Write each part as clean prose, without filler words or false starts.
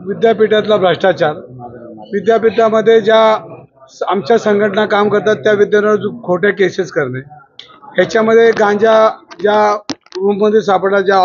विद्यापीठातला भ्रष्टाचार, विद्यापीठामध्ये ज्या आमच्या संघटना काम करतात त्या विद्यार्थ्यांवर खोट्या केसेस करणे, ह्याच्यामध्ये गांजा ज्या रूममध्ये सापडला, ज्या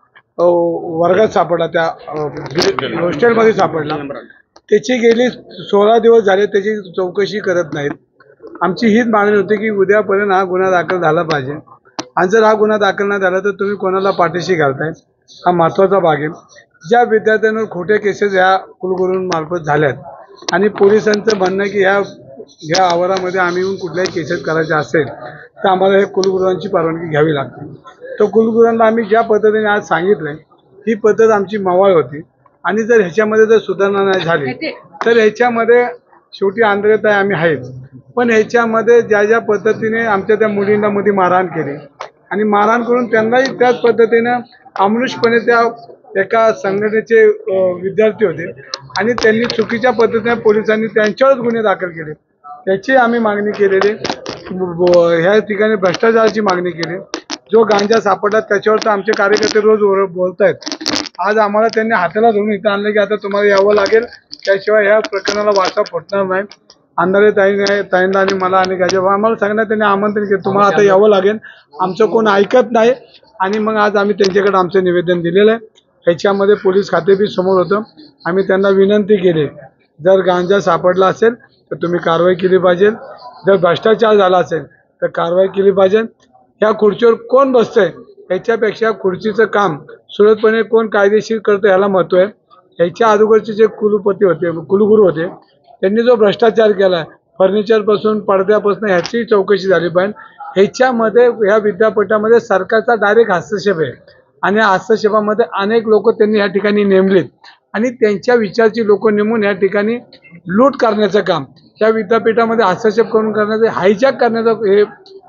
वर्गात सापडला, त्या हॉस्टेलमध्ये सापडला, त्याची गेली 16 दिवस झाले त्याची चौकशी करत नाहीत. आमची हीच मागणी होती की उद्यापर्यंत हा गुन्हा दाखल झाला पाहिजे, आणि जर हा गुन्हा दाखल नाही झाला तर तुम्ही कोणाला पाठीशी घालताय, हा महत्त्वाचा भाग आहे. ज्या विद्यार्थ्यांवर खोटे केसेस या कुलगुरूंमार्फत झाल्यात आणि पोलिसांचं म्हणणं की ह्या आवारामध्ये आम्ही येऊन कुठल्याही केसेस करायचे असेल तर आम्हाला हे कुलगुरूंची परवानगी घ्यावी लागते. तर कुलगुरूंना आम्ही ज्या पद्धतीने आज सांगितलंय ही पद्धत आमची मवाळ होती, आणि जर ह्याच्यामध्ये जर सुधारणा नाही झाली तर ह्याच्यामध्ये शेवटी आंधळेत आहे आम्ही आहेच, पण ह्याच्यामध्ये ज्या पद्धतीने आमच्या त्या मुलींना मध्ये मारहाण केली आणि मारहाण करून त्यांनाही त्याच पद्धतीनं अमानुषपणे त्या एका संघटनेचे विद्यार्थी होते आणि त्यांनी चुकीच्या पद्धतीने पोलिसांनी त्यांच्यावरच गुन्हे दाखल केले, त्याची आम्ही मागणी केलेली. ह्या ठिकाणी भ्रष्टाचाराची मागणी केली. जो गांजा सापडला त्याच्यावर तर आमचे कार्यकर्ते रोज बोलत आहेत. आज आम्हाला त्यांनी हाताला धरून इथं आणलं की आता तुम्हाला यावं लागेल, त्याशिवाय ह्या प्रकरणाला वाचा फुटणार नाही. अंधारे ताईंना आणि मला आणि गाजेबा आम्हाला सांगण्यात त्यांनी आमंत्रण केलं, तुम्हाला आता यावं लागेल, आमचं कोण ऐकत नाही. आणि मग आज आम्ही त्यांच्याकडे आमचं निवेदन दिलेलं आहे. ह्याच्यामध्ये पोलीस खाते बी समोर होतं. आम्ही त्यांना विनंती केली, जर गांजा सापडला असेल तर तुम्ही कारवाई केली पाहिजे, जर भ्रष्टाचार झाला असेल तर कारवाई केली पाहिजे. ह्या खुर्चीवर कोण बसतंय ह्याच्यापेक्षा खुर्चीचं काम सुरळीतपणे कोण कायदेशीर करतं ह्याला महत्त्व आहे. ह्याच्या अगोदरचे जे कुलगुरू होते त्यांनी जो भ्रष्टाचार केला, फर्निचरपासून पडद्यापासून ह्याची चौकशी झाली पाहिजे. ह्याच्यामध्ये ह्या विद्यापीठामध्ये सरकारचा डायरेक्ट हस्तक्षेप आहे आणि या हस्तक्षेपामध्ये अनेक लोक त्यांनी या ठिकाणी नेमलेत आणि त्यांच्या विचारची लोक नेमून या ठिकाणी लूट करण्याचं काम, त्या विद्यापीठामध्ये हस्तक्षेप करून करण्याचं, हायजॅक करण्याचं हे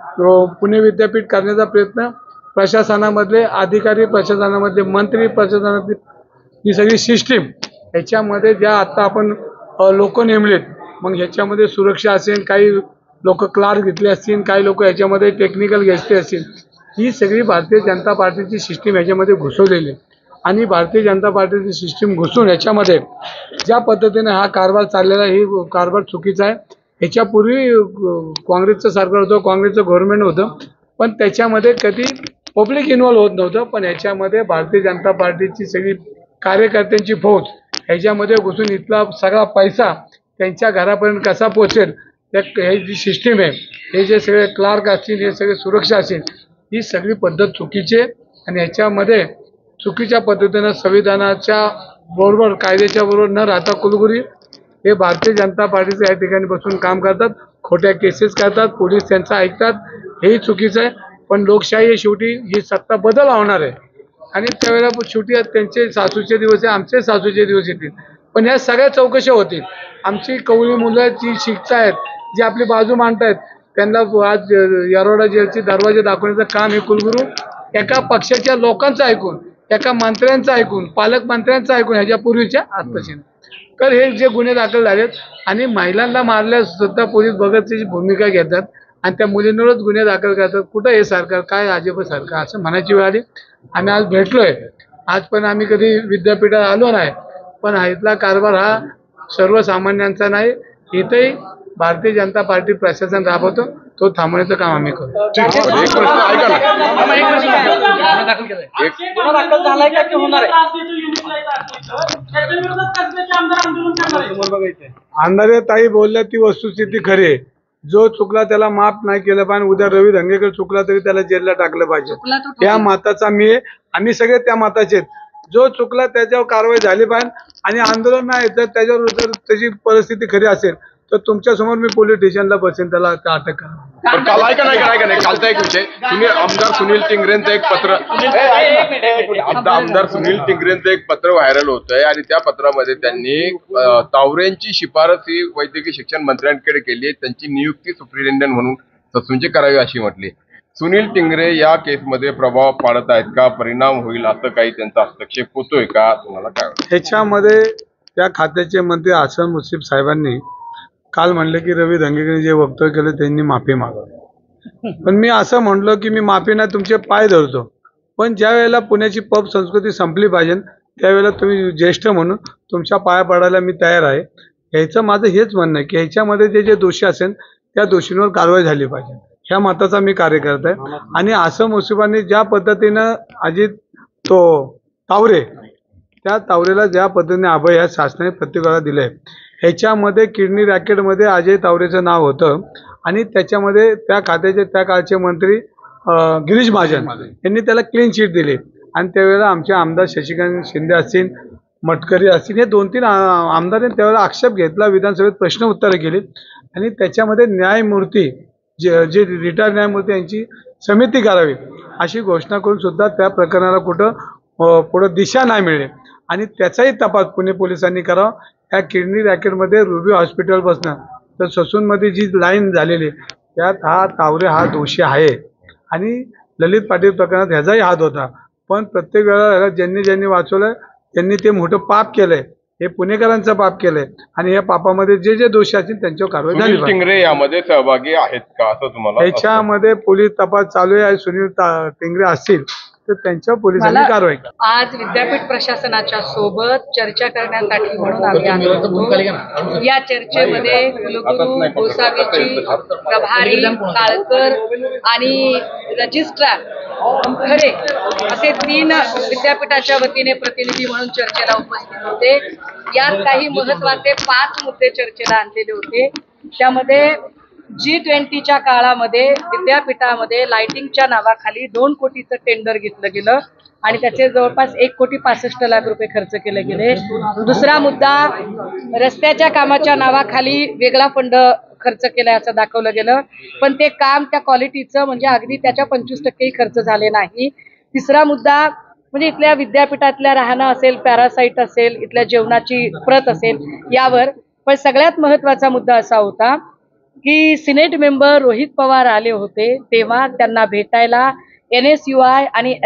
पुणे विद्यापीठ करण्याचा प्रयत्न प्रशासनामधले अधिकारी, प्रशासनामधले मंत्री, प्रशासनातली ही सगळी सिस्टीम, ह्याच्यामध्ये ज्या आत्ता आपण लोक नेमलेत, मग ह्याच्यामध्ये सुरक्षा असेल, काही लोक क्लार्क घेतले असतील, काही लोक ह्याच्यामध्ये टेक्निकल घेतले असतील, ही सगळी भारतीय जनता पार्टीची सिस्टीम ह्याच्यामध्ये घुसवलेली आहे. आणि भारतीय जनता पार्टीची सिस्टीम घुसून ह्याच्यामध्ये ज्या पद्धतीने हा कारभार चाललेला, ही कारभार चुकीचा आहे. ह्याच्यापूर्वी काँग्रेसचं सरकार होतं, काँग्रेसचं गव्हर्नमेंट होतं, पण त्याच्यामध्ये कधी पब्लिक इन्व्हॉल्व होत नव्हतं. पण ह्याच्यामध्ये भारतीय जनता पार्टीची सगळी कार्यकर्त्यांची फौज ह्याच्यामध्ये घुसून इथला सगळा पैसा त्यांच्या घरापर्यंत कसा पोहोचेल, हे जी सिस्टीम आहे, हे जे सगळे क्लार्क असतील, हे सगळे सुरक्षा असेल, ही सगळी पद्धत चुकीची आहे. आणि ह्याच्यामध्ये चुकीच्या पद्धतीनं संविधानाच्या बरोबर, कायद्याच्या बरोबर न राहता कुलगुरू हे भारतीय जनता पार्टीचे या ठिकाणी बसून काम करतात, खोट्या केसेस करतात, पोलीस त्यांचं ऐकतात, हेही चुकीचं आहे. पण लोकशाही आहे, शेवटी ही सत्ता बदल होणार आहे आणि त्यावेळेला शेवटी त्यांचे सासूचे दिवस आहे, आमचे सासूचे दिवस येतील, पण ह्या सगळ्या चौकशा होतील. आमची कवळी मुलं जी शिकता आहेत, जी आपली बाजू मांडतायत, त्यांना आज येरवडा जेलचे दरवाजे दाखवण्याचं काम हे कुलगुरू एका पक्षाच्या लोकांचं ऐकून, एका मंत्र्यांचं ऐकून, पालकमंत्र्यांचं ऐकून, ह्याच्यापूर्वीच्या आत्ताशी, तर हे जे गुन्हे दाखल झालेत आणि महिलांना मारल्यास सुद्धा पोलीस बघत त्याची भूमिका घेतात आणि त्या मुलींवरच गुन्हे दाखल करतात. कुठं हे सरकार, काय अजब सरकार, असं म्हणायची वेळ आली. आम्ही आज भेटलोय, आज पण आम्ही कधी विद्यापीठात आलो नाही, पण इथला कारभार हा सर्वसामान्यांचा नाही, इथेही भारतीय जनता पार्टी प्रशासन राबवतो, तो थांबवण्याचं काम आम्ही करतो. अंधारे ताई बोलल्या ती वस्तुस्थिती खरी आहे. जो चुकला त्याला माफ नाही केलं पाहिजे. उद्या रवी धंगेकर चुकला तरी त्याला जेलला टाकलं पाहिजे. त्या मताचा मी आहे, आम्ही सगळे त्या मताचे. जो चुकला त्याच्यावर कारवाई झाली पाहिजे आणि आंदोलन नाही तर त्याच्यावर जर त्याची परिस्थिती खरी असेल तर तुमच्या समोर मी पोलीस स्टेशनला बसेन, त्याला अटक करा. काल ऐका नाही कालचा एक विषय, आमदार सुनील टिंगरेंचं एक पत्र, आमदार सुनील टिंगरेंचं एक पत्र व्हायरल होतंय आणि त्या पत्रामध्ये त्यांनी तावरेंची शिफारस ही वैद्यकीय शिक्षण मंत्र्यांकडे केली, त्यांची नियुक्ती सुप्रिटेंडंट म्हणून ससूनची करावी अशी म्हटली. सुनील टिंगरे या केसमध्ये प्रभाव पाडत आहेत का, परिणाम होईल असं काही त्यांचा हस्तक्षेप होतोय का, तुम्हाला काय वाटतं? ह्याच्यामध्ये त्या खात्याचे मंत्री हसन मुश्रीफ साहेबांनी काल म्हणले की रवी धंगेकर जे वक्तव्य केलं त्यांनी माफी मागावी. पण मी असं म्हणलो की मी माफी नाही, तुमचे पाय धरतो, पण ज्या वेळेला पुण्याची पब संस्कृती संपली पाहिजे त्यावेळेला तुम्ही ज्येष्ठ म्हणून तुमच्या पाया पडायला मी तयार आहे. ह्याचं माझं हेच म्हणणं आहे की ह्याच्यामध्ये जे जे दोषी असेल त्या दोषींवर कारवाई झाली पाहिजे, ह्या मताचा मी कार्यकर्ता आहे. आणि असं मुसिबांनी ज्या पद्धतीनं अजित तो तावरे, त्या तावरेला ज्या पद्धतीने अभय या शासनाने प्रत्येकाला दिलंय, ह्याच्यामध्ये किडनी रॅकेटमध्ये अजय तावरेचं नाव होतं आणि त्याच्यामध्ये त्या खात्याचे त्या काळचे मंत्री गिरीश महाजन यांनी त्याला क्लीन चिट दिली. आणि त्यावेळेला आमचे आमदार शशिकांत शिंदे असतील, मटकरी असतील, हे 2-3 आमदारांनी त्यावेळेला आक्षेप घेतला, विधानसभेत प्रश्न उत्तरं केली आणि त्याच्यामध्ये न्यायमूर्ती जे रिटायर्ड न्यायमूर्ती यांची समिती करावी अशी घोषणा करून सुद्धा त्या प्रकरणाला कुठं पुढं दिशा नाही मिळेल. आणि त्याचाही तपास पुणे पोलिसांनी करावा. त्या किडनी रॅकेटमध्ये रुबी हॉस्पिटल बसणं तर ससूनमध्ये जी लाईन झालेली त्यात हा तावरे हा दोषी आहे आणि ललित पाटील प्रकरणात ह्याचाही हात होता. पण प्रत्येक वेळेला ज्यांनी वाचवलंय त्यांनी ते मोठं पाप केलंय, हे पुणेकरांचं पाप केलंय आणि या पापामध्ये जे जे दोषी असतील त्यांच्यावर कारवाई झाली सुनील टिंगरे यामध्ये सहभागी आहेत का असं तुम्हाला? त्याच्यामध्ये पोलीस तपास चालू आहे. सुनील टिंगरे असतील तर त्यांच्यावर पोलिसांनी कारवाई करा. आज विद्यापीठ प्रशासनाच्या सोबत चर्चा करण्यासाठी म्हणून आम्ही आलो होतो. या चर्चेमध्ये कुलगुरू, गोसावीची, प्रभारी, काळकर आणि रजिस्ट्रार खरे असे 3 विद्यापीठाच्या वतीने प्रतिनिधी म्हणून चर्चेला उपस्थित होते. यात काही महत्त्वाचे 5 मुद्दे चर्चेला आणलेले होते. त्यामध्ये G20च्या काळामध्ये विद्यापीठामध्ये लाइटिंगच्या नावाखाली 2 कोटीचं टेंडर घेतलं गेलं आणि त्याचे जवळपास 1,65,00,000 रुपये खर्च केले गेले. दुसरा मुद्दा, रस्त्याच्या कामाच्या नावाखाली वेगळा फंड खर्च केलाय असं दाखवलं गेलं, पण ते काम त्या क्वालिटीचं म्हणजे अगदी त्याच्या 25% खर्च झाले नाही. तिसरा मुद्दा म्हणजे इथल्या विद्यापीठातल्या राहणं असेल, पॅरासाईट असेल, इथल्या जेवणाची प्रत असेल यावर. पण सगळ्यात महत्त्वाचा मुद्दा असा होता की सिनेट मेंबर रोहित पवार आले होते तेव्हा त्यांना भेटायला NSUI आणि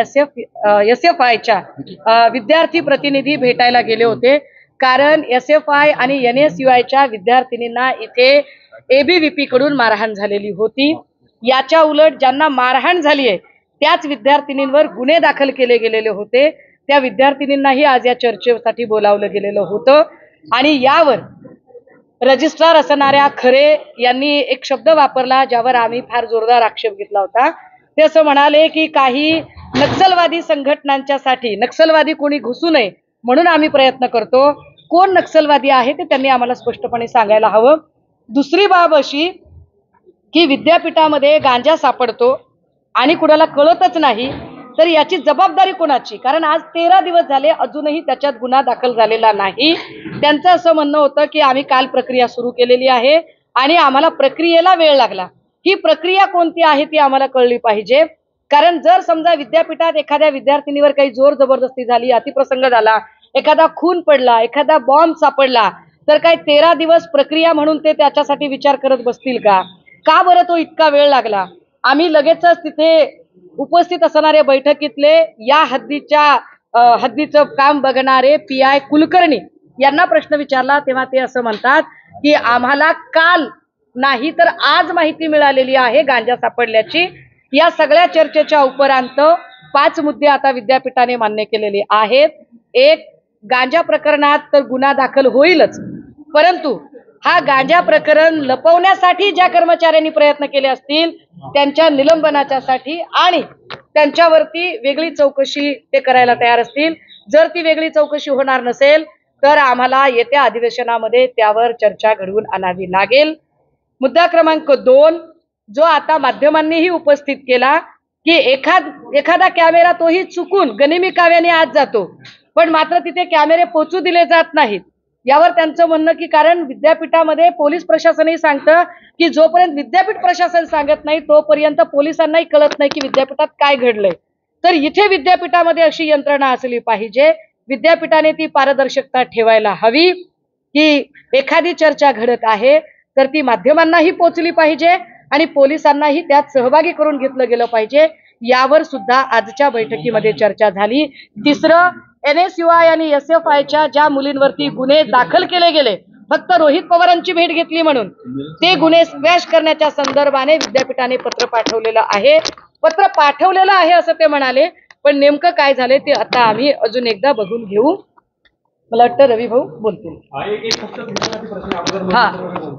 SFIच्या विद्यार्थी प्रतिनिधी भेटायला गेले होते. कारण SFI आणि NSUIच्या विद्यार्थिनींना इथे ABVP कडून मारहाण झालेली होती. याच्या उलट ज्यांना मारहाण झाली आहे त्याच विद्यार्थिनींवर गुन्हे दाखल केले गेलेले होते. त्या विद्यार्थिनींनाही आज या चर्चेसाठी बोलावलं गेलेलं होतं. आणि यावर रजिस्ट्रार असणाऱ्या खरे यांनी एक शब्द वापरला ज्यावर आम्ही फार जोरदार आक्षेप घेतला होता. ते असं म्हणाले की काही नक्षलवादी संघटनांच्यासाठी नक्षलवादी कोणी घुसू नये म्हणून आम्ही प्रयत्न करतो. कोण नक्षलवादी आहे ते त्यांनी आम्हाला स्पष्टपणे सांगायला हवं. दुसरी बाब अशी की विद्यापीठामध्ये गांजा सापडतो आणि कुणाला कळतच नाही, तर याची जबाबदारी कोणाची? कारण आज 13 दिवस झाले अजूनही त्याच्यात गुन्हा दाखल झालेला नाही. त्यांचं असं म्हणणं होतं की आम्ही काल प्रक्रिया सुरू केलेली आहे आणि आम्हाला प्रक्रियेला वेळ लागला. ही प्रक्रिया कोणती आहे ती आम्हाला कळली पाहिजे. कारण जर समजा विद्यापीठात एखाद्या विद्यार्थिनीवर काही जोर जबरदस्ती झाली, अतिप्रसंग झाला, एखादा खून पडला, एखादा बॉम्ब सापडला, तर काय 13 दिवस प्रक्रिया म्हणून ते त्याच्यासाठी विचार करत बसतील का? का बरं तो इतका वेळ लागला? आम्ही लगेचच तिथे उपस्थित असणारे बैठकीतले या हद्दीचं काम बघणारे PI कुलकर्णी यांना प्रश्न विचारला तेव्हा ते असं म्हणतात की आम्हाला काल नाही तर आज माहिती मिळालेली आहे गांजा सापडल्याची. या सगळ्या चर्चेच्या उपरांत 5 मुद्दे आता विद्यापीठाने मान्य केलेले आहेत. एक, गांजा प्रकरणात तर गुन्हा दाखल होईलच, परंतु हा गांजा प्रकरण लपवण्यासाठी ज्या कर्मचाऱ्यांनी प्रयत्न केले असतील त्यांच्या निलंबनाच्यासाठी आणि त्यांच्यावरती वेगळी चौकशी ते करायला तयार असतील. जर ती वेगळी चौकशी होणार नसेल तर आम्हाला येत्या अधिवेशनामध्ये त्यावर चर्चा घडवून आणावी लागेल. मुद्दा क्रमांक 2, जो आता माध्यमांनीही उपस्थित केला की एखादा कॅमेरा तोही चुकून गनिमी काव्याने आत जातो पण मात्र तिथे कॅमेरे पोहोचू दिले जात नाहीत. यावर त्यांचं म्हणणं की कारण विद्यापीठामध्ये पोलीस प्रशासनही सांगतं की जोपर्यंत विद्यापीठ प्रशासन सांगत नाही तोपर्यंत पोलिसांनाही कळत नाही की विद्यापीठात काय घडलंय. तर इथे विद्यापीठामध्ये अशी यंत्रणा असली पाहिजे. विद्यापीठाने ती पारदर्शकता ठेवायला हवी की एखादी चर्चा घडत आहे तर ती माध्यमांनाही पोहोचली पाहिजे आणि पोलिसांनाही त्यात सहभागी करून घेतलं गेलं पाहिजे. यावर सुद्धा आजच्या बैठकीमध्ये चर्चा झाली. तिसरं, NSUI आणि SFIच्या ज्या मुलींवरती गुन्हे दाखल केले गेले फक्त रोहित पवारांची भेट घेतली म्हणून, ते गुन्हे स्क्वॅश करण्याच्या संदर्भाने विद्यापीठाने पत्र पाठवलेलं आहे. पत्र पाठवलेलं आहे असं ते म्हणाले, पण नेमकं काय झालंय ते आता आम्ही अजून एकदा बघून घेऊ. मला वाटतं रवी भाऊ बोलतील. हा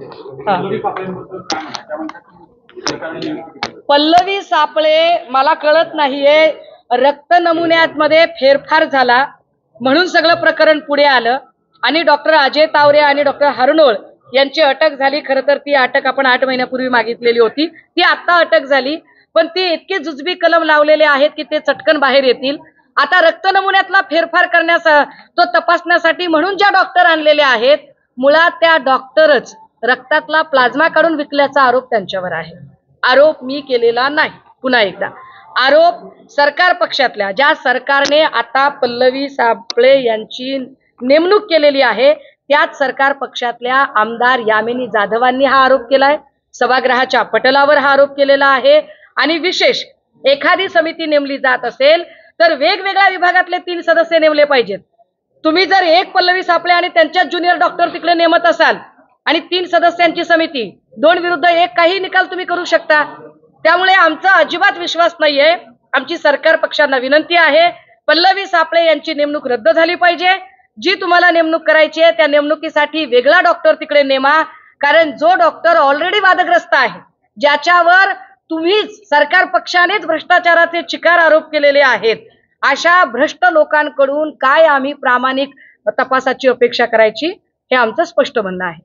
पल्लवी सापळे, मला कळत नाहीये, रक्त नमुन्यामध्ये फेरफार झाला म्हणून सगळं प्रकरण पुढे आलं आणि डॉक्टर अजय तावरे आणि डॉक्टर हरनोळ यांची अटक झाली. खरं तर ती अटक आपण 8 महिन्यापूर्वी मागितलेली होती, ती आता अटक झाली. पण ती इतके जुजबी कलम लावलेले आहेत की ते चटकन बाहेर येतील. आता रक्त नमुन्यातला फेरफार तो तपासण्यासाठी म्हणून ज्या डॉक्टर आणलेले आहेत, मुळात त्या डॉक्टरच रक्तातला प्लाझ्मा काढून विकल्याचा आरोप त्यांच्यावर आहे. आरोप मी केलेला नाही. पुन्हा एकदा आरोप सरकार पक्षातल्या, ज्या सरकारने आता पल्लवी सापळे यांची नेमणूक केलेली आहे त्याच सरकार पक्षातल्या आमदार यामिनी जाधवांनी हा आरोप केलाय. सभागृहाच्या पटलावर हा आरोप केलेला आहे. आणि विशेष एखादी समिती नेमली जात असेल तर वेगवेगळ्या विभागातले 3 सदस्य नेमले पाहिजेत. तुम्ही जर एक पल्लवी सापळे आणि त्यांच्याच ज्युनियर डॉक्टर तिकडे नेमत असाल आणि 3 सदस्यांची समिती 2 विरुद्ध 1 काही निकाल तुम्ही करू शकता. त्यामुळे आमचा अजिबात विश्वास नाहीये. आमची सरकार पक्षांना विनंती आहे, पल्लवी सापळे यांची नेमणूक रद्द झाली पाहिजे. जी तुम्हाला नेमणूक करायची आहे त्या नेमणुकीसाठी वेगळा डॉक्टर तिकडे नेमा. कारण जो डॉक्टर ऑलरेडी वादग्रस्त आहे, ज्याच्यावर तुम्हीच सरकार पक्षानेच भ्रष्टाचाराचे चिकार आरोप केलेले आहेत, अशा भ्रष्ट लोकांकडून काय आम्ही प्रामाणिक तपासाची अपेक्षा करायची, हे आमचं स्पष्ट म्हणणं आहे.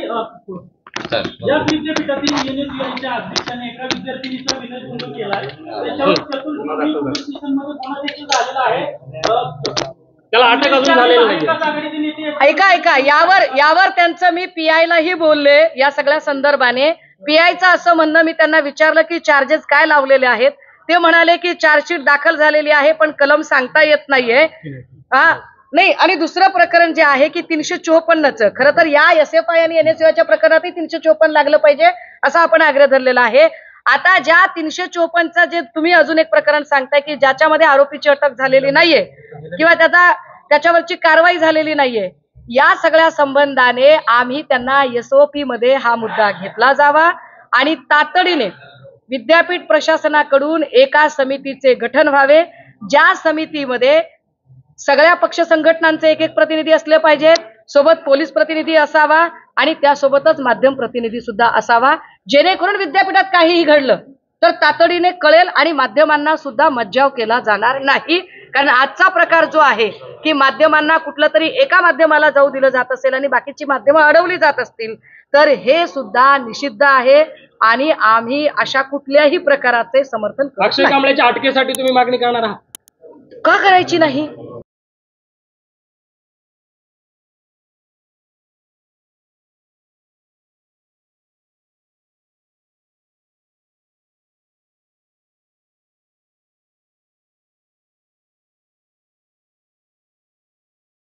या विद्यापीठातील युनिव्हर्सिटीच्या अध्यक्षाने एका विद्यार्थिनीचा विनयभंग केलाय. त्याच्यावर चतुर्वेदी पोलीस स्टेशनमध्ये गुन्हा देखील झालेला आहे. त्याला अटक अजून झालेली नाही. ऐका यावर त्यांचं मी पीआयलाही बोलले. या सगळ्या संदर्भाने पीआयचं असं म्हणणं, मी त्यांना विचारलं की चार्जेस काय लावलेले आहेत. ते म्हणाले की चार्जशीट दाखल झालेली आहे पण कलम सांगता येत नाहीये. नाही, आणि दुसरं प्रकरण जे आहे की 354चं, खरं तर या SFI आणि NSUIच्या प्रकरणातही 354 लागलं पाहिजे असा आपण आग्रह धरलेला आहे. आता ज्या 354चं जे तुम्ही अजून एक प्रकरण सांगताय की ज्याच्यामध्ये आरोपीची अटक झालेली नाहीये किंवा त्याच्यावरची कारवाई झालेली नाहीये, या सगळ्या संबंधाने आम्ही त्यांना SOP मध्ये हा मुद्दा घेतला जावा आणि तातडीने विद्यापीठ प्रशासनाकडून एका समितीचे गठन व्हावे. ज्या समितीमध्ये सगळ्या पक्ष संघटनांचे 1-1 प्रतिनिधी असले पाहिजेत, सोबत पोलीस प्रतिनिधी असावा आणि त्यासोबतच माध्यम प्रतिनिधी सुद्धा असावा, जेणेकरून विद्यापीठात काहीही घडलं तर तातडीने कळेल आणि माध्यमांना सुद्धा मज्जाव केला जाणार नाही. कारण आजचा प्रकार जो आहे की माध्यमांना कुठलं तरी एका माध्यमाला जाऊ दिलं जात असेल आणि बाकीची माध्यमं अडवली जात असतील तर हे सुद्धा निषिद्ध आहे आणि आम्ही अशा कुठल्याही प्रकाराचे समर्थन करत अक्षय नाही. कांबळेच्या अटकेसाठी तुम्ही मागणी करणार आहात? का करायची नाही?